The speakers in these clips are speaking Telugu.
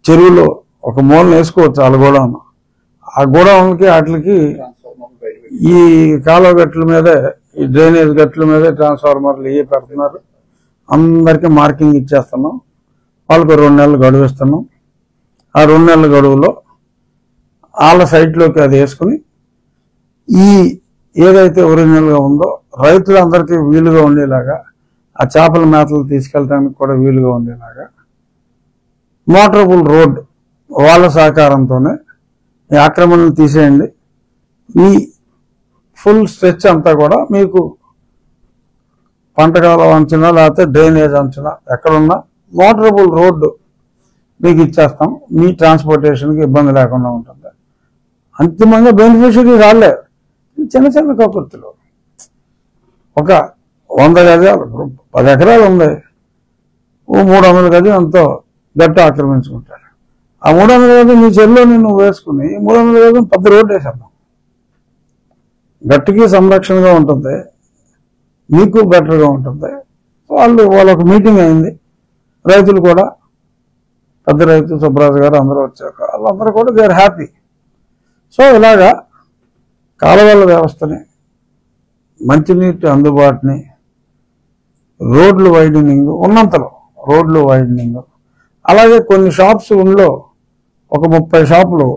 చెరువులో ఒక మూలను వేసుకోవచ్చు వాళ్ళ గోడౌన్. ఆ గోడౌన్కి వాటికి ఈ కాలువ గట్ల మీదే, ఈ డ్రైనేజ్ గట్ల మీదే ట్రాన్స్ఫార్మర్లు ఇవి పెడుతున్నారు. అందరికీ మార్కింగ్ ఇచ్చేస్తున్నాం. వాళ్ళకు 2 నెలలు గడువు ఇస్తున్నాం. ఆ 2 నెలల గడువులో వాళ్ళ సైట్లోకి అది వేసుకుని ఈ ఏదైతే ఒరిజినల్గా ఉందో రైతులందరికీ వీలుగా ఉండేలాగా, ఆ చేపల మేతలు తీసుకెళ్ళడానికి కూడా వీలుగా ఉండేలాగా మోటరబుల్ రోడ్ వాళ్ళ సహకారంతోనే ఈ ఆక్రమణలు తీసేయండి. ఈ ఫుల్ స్ట్రెచ్ అంతా కూడా మీకు పంటకాలం అంచనా లేకపోతే డ్రైనేజ్ అంచనా ఎక్కడున్నా మోటరబుల్ రోడ్డు మీకు ఇచ్చేస్తాం. మీ ట్రాన్స్పోర్టేషన్కి ఇబ్బంది లేకుండా ఉంటుంది. అంతిమంగా బెనిఫిషియరీ రాలే చిన్న చిన్న కకుర్తులు. ఒక 100 గజాలు 10 ఎకరాలు ఉంది, 300 గజం ఎంతో గట్టు ఆక్రమించుకుంటాడు. ఆ 300 గజం నీ చెల్లోని నువ్వు వేసుకుని 300 గజం పెద్ద రోడ్డు వేసేద్దాం. గట్టుకి సంరక్షణగా ఉంటుంది, మీకు బెటర్గా ఉంటుంది. వాళ్ళొక మీటింగ్ అయింది. రైతులు కూడా, పెద్ద రైతు సుబ్బరాజు గారు అందరూ వచ్చాక వాళ్ళందరూ కూడా దే ఆర్ హ్యాపీ. సో ఇలాగా కాలువల వ్యవస్థని, మంచినీటి అందుబాటుని, రోడ్లు వైడనింగ్ ఉన్నంతలో రోడ్లు వైడనింగ్, అలాగే కొన్ని షాప్స్ ఊళ్ళో ఒక 30 షాపులు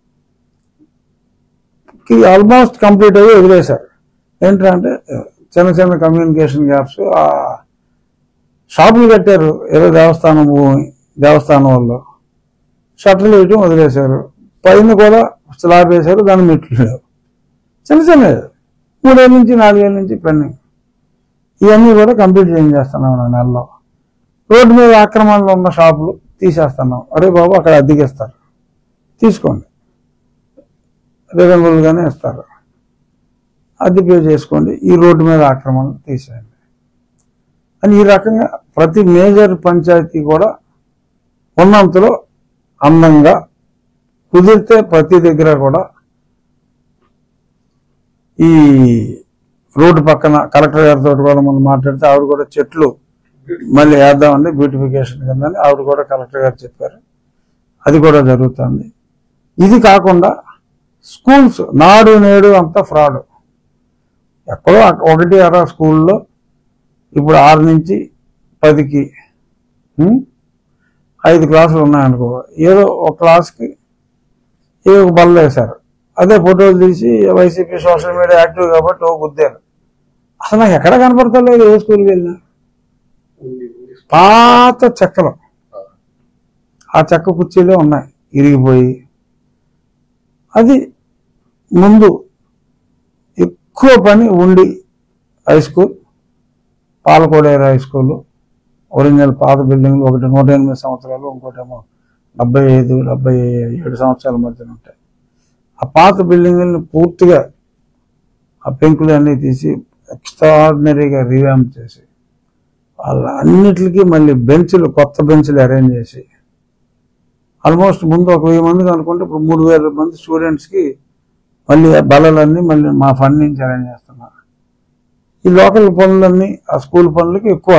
ఆల్మోస్ట్ కంప్లీట్ అయ్యి వదిలేశారు. ఏంటంటే చిన్న చిన్న కమ్యూనికేషన్ గ్యాప్స్. ఆ షాపులు కట్టారు ఏదో దేవస్థానం భూమి, దేవస్థానం వాళ్ళు షట్టర్లు వేయటం వదిలేశారు. పైన కూడా స్లాబ్ వేశారు, దాని మెట్లు లేవు. చిన్న చిన్నది 3 ఏళ్ళ నుంచి 4 ఏళ్ళ నుంచి పెండింగ్. ఇవన్నీ కూడా కంప్లీట్ చేస్తున్నాం నెలలో. రోడ్డు మీద ఆక్రమణలో ఉన్న షాపులు తీసేస్తున్నాం. అరే బాబు అక్కడ అద్దెకిస్తారు, తీసుకోండి, రీజనబుల్గానే ఇస్తారు, అద్దె పే చేసుకోండి, ఈ రోడ్డు మీద ఆక్రమణలు తీసేయండి అని. ఈ రకంగా ప్రతి మేజర్ పంచాయతీ కూడా ఉన్నంతలో అందంగా కుదిరితే ప్రతి దగ్గర కూడా ఈ రోడ్డు పక్కన కలెక్టర్ గారితో కూడా మనం మాట్లాడితే ఆవిడ కూడా చెట్లు మళ్ళీ వేద్దామండి బ్యూటిఫికేషన్ కింద ఆవిడ కూడా కలెక్టర్ గారు చెప్పారు. అది కూడా జరుగుతుంది. ఇది కాకుండా స్కూల్స్ నాడు నేడు అంతా ఫ్రాడ్. ఎక్కడో 1-6 స్కూల్లో ఇప్పుడు 6 నుంచి 10కి 5 క్లాసులు ఉన్నాయనుకో, ఏదో ఒక క్లాస్కి ఏదో ఒక బల్ల వేశారు. అదే ఫోటోలు తీసి వైసీపీ సోషల్ మీడియా యాక్టివ్ కాబట్టి గుద్దారు. అసలు నాకు ఎక్కడ కనపడతలేదు ఏ స్కూల్కి వెళ్ళినా. పాత చెక్కలు, ఆ చెక్క కుర్చీలే ఉన్నాయి ఇరిగిపోయి. అది ముందు ఎక్కువ పని ఉండి high school, Palakoderu high school, original పాత బిల్డింగ్లు, ఒకటి 108 సంవత్సరాలు, ఇంకోటేమో 75-77 సంవత్సరాల మధ్యన ఉంటాయి. ఆ పాత బిల్డింగుల్ని పూర్తిగా ఆ పెంకులు అన్నీ తీసి ఎక్స్ట్రాడినరీగా రీవ్యాంప్ చేసి వాళ్ళ అన్నిటికీ మళ్ళీ బెంచ్లు, కొత్త బెంచ్లు అరేంజ్ చేసి ఆల్మోస్ట్ ముందు ఒక 1000 మందికి అనుకుంటే ఇప్పుడు 3000 మంది స్టూడెంట్స్కి మళ్ళీ బల్లలన్నీ మళ్ళీ మా ఫండ్ నుంచి అరేంజ్ చేస్తున్నారు. ఈ లోకల్ పనులన్నీ ఆ స్కూల్ పనులకి ఎక్కువ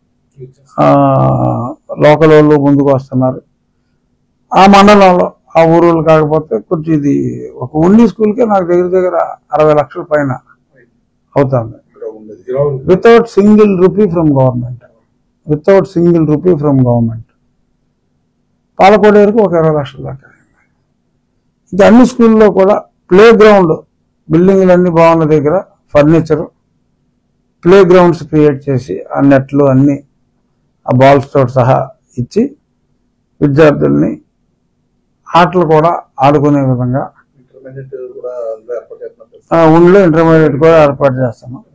లోకల్ వాళ్ళు ముందుకు వస్తున్నారు. ఆ మండలంలో ఆ ఊరులు కాకపోతే కొంచెం ఇది ఒక ఉండి స్కూల్కే నాకు దగ్గర 60 లక్షల పైన అవుతుంది. Without single rupee from government, without single rupee from government. పాలకోడేరుకు ఒక 20 లక్షల దాకా. ఇంకా అన్ని స్కూల్లో కూడా ప్లే గ్రౌండ్ బిల్డింగ్లన్నీ బాగున్న దగ్గర ఫర్నిచరు, ప్లే గ్రౌండ్స్ క్రియేట్ చేసి ఆ నెట్లు అన్నీ ఆ బాల్స్ తోటి సహా ఇచ్చి విద్యార్థుల్ని ఆటలు కూడా ఆడుకునే విధంగా ఊళ్ళో ఇంటర్మీడియట్ కూడా ఏర్పాటు చేస్తున్నాం.